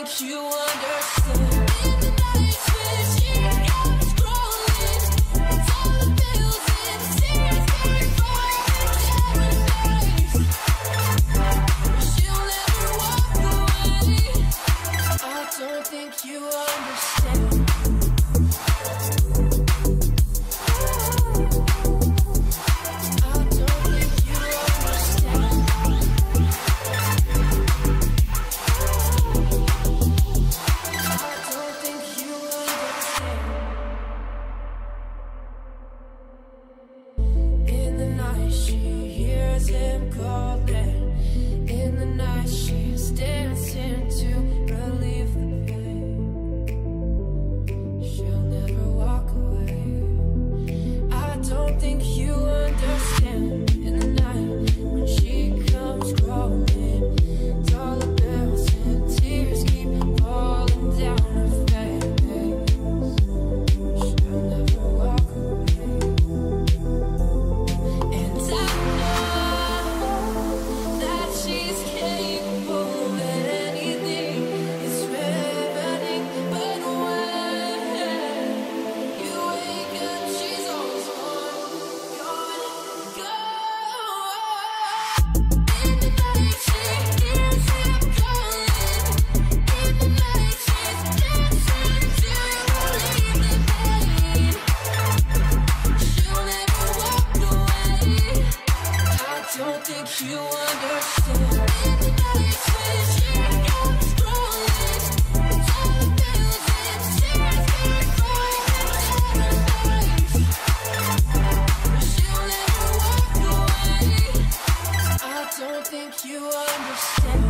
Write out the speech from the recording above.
think you understand. In the night when she comes crawling, it's all the bills and tears going far in paradise. She'll never walk away. I don't think you understand. You understand. In the night when she comes crawling, it's all the bills and tears going far in paradise. She'll never walk away. I don't think you understand.